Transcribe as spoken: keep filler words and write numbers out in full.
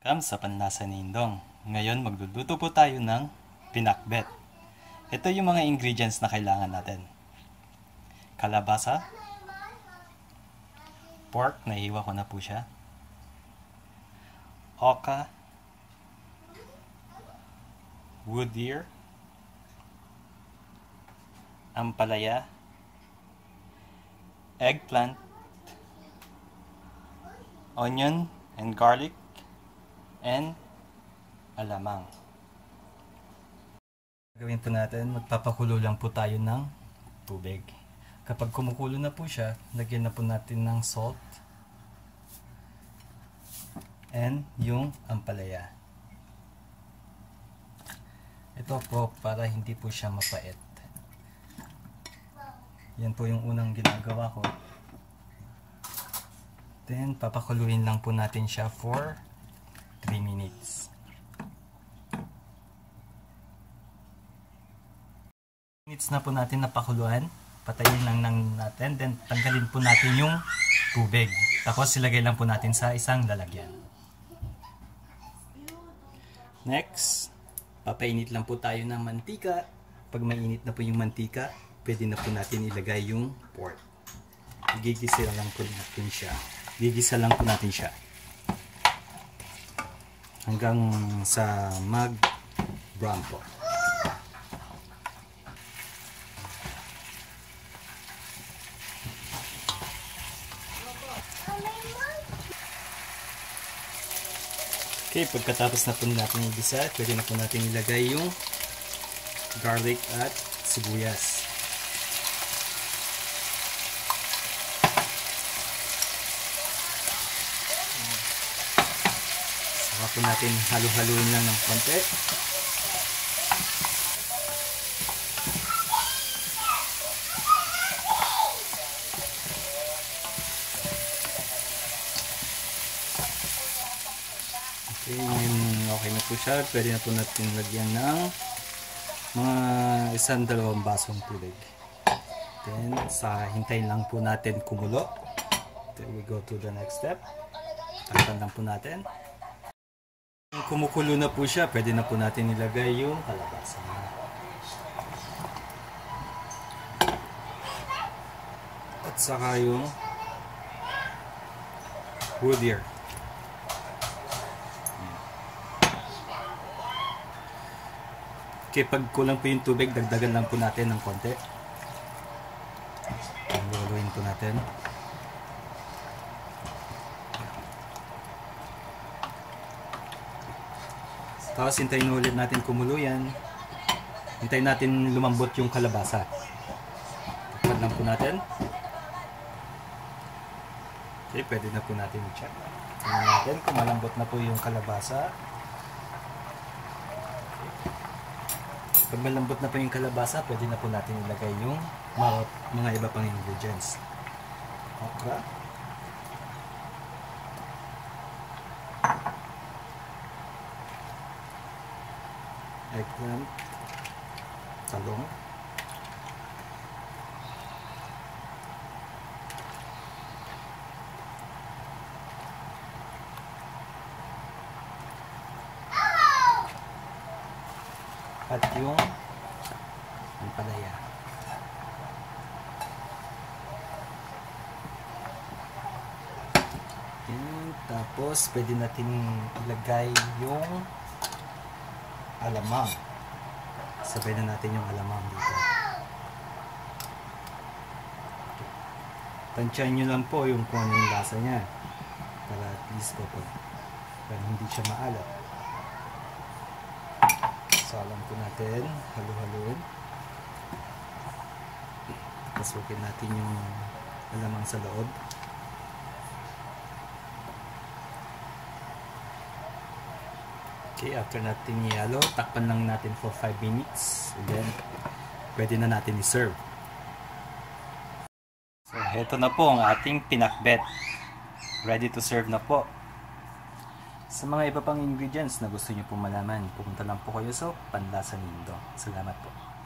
Welcome sa Panlasa ni Indong. Ngayon magluluto po tayo ng pinakbet. Ito yung mga ingredients na kailangan natin. Kalabasa, pork, naihiwa ko na po siya, oca, wood ear, ampalaya, eggplant, onion and garlic, and alamang. Gawin po natin, magpapakulo lang po tayo ng tubig. Kapag kumukulo na po siya, lagyan na po natin ng salt and yung ampalaya. Ito po para hindi po siya mapait. Yan po yung unang ginagawa ko. Then papakuluin lang po natin siya for three minutes. Minutes na po natin napakuluan. Patayin lang, lang natin. Then tanggalin po natin yung tubig. Tapos ilagay lang po natin sa isang lalagyan. Next, papainit lang po tayo ng mantika. Pag mainit na po yung mantika, pwede na po natin ilagay yung pork. Gigisa lang po natin siya. Gigisa lang po natin siya. Hanggang sa mag-brown po. Okay, pagkatapos na po natin igisa, pwede na po natin ilagay yung garlic at sibuyas. Saka po natin halu-haluin lang ng konti. Okay, ngayon okay na po siya. Pwede na po natin lagyan ng mga isang dalawang basong tubig. Then, sa hintayin lang po natin kumulo. Then we go to the next step. Takpan lang po natin. Kung kumukulo na po siya, pwede na po natin ilagay yung kalabasa. At saka yung wood ear. Okay, pag kulang po yung tubig, dagdagan lang po natin ng konti. Luluin po natin. Tapos hintayin ulit natin kumulo yan. Hintayin natin lumambot yung kalabasa. Takpan lang po natin. Okay, pwede na po natin i-check. Tingnan natin kung malambot na po yung kalabasa. Pag malambot na po yung kalabasa, pwede na po natin ilagay yung mga, mga iba pang ingredients. Okra, eggplant, talong, at yung ampalaya. And, tapos pwede natin ilagay yung alamang. Sabay na natin yung alamang dito. Okay. Tansyahin nyo lang po yung kung ano yung lasa nya para at least po po para hindi siya maalat. Salang po natin, halu-haluin. Pasukin natin yung alamang sa loob. Okay, after natin i-halo, takpan lang natin for five minutes. And then, pwede na natin i-serve. So, heto na po ang ating pinakbet. Ready to serve na po. Sa mga iba pang ingredients na gusto niyo po malaman, pumunta lang po kayo sa Panlasa ni Indong. Salamat po.